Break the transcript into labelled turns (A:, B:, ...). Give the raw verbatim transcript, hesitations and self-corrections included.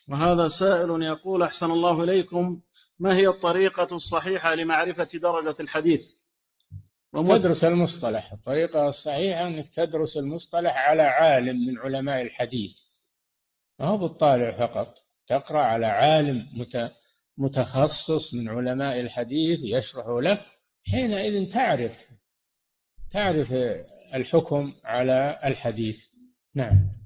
A: وهذا سائل يقول: أحسن الله إليكم، ما هي الطريقة الصحيحة لمعرفة درجة الحديث؟ ومد...
B: تدرس المصطلح. الطريقة الصحيحة أنك تدرس المصطلح على عالم من علماء الحديث، ما هو بالطالع فقط، تقرأ على عالم متخصص من علماء الحديث يشرح لك، حينئذ تعرف تعرف الحكم على الحديث. نعم.